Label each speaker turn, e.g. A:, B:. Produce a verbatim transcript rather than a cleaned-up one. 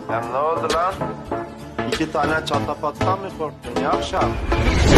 A: Hem ne oldu lan? İki tane çatapattan mı korktun yavşak?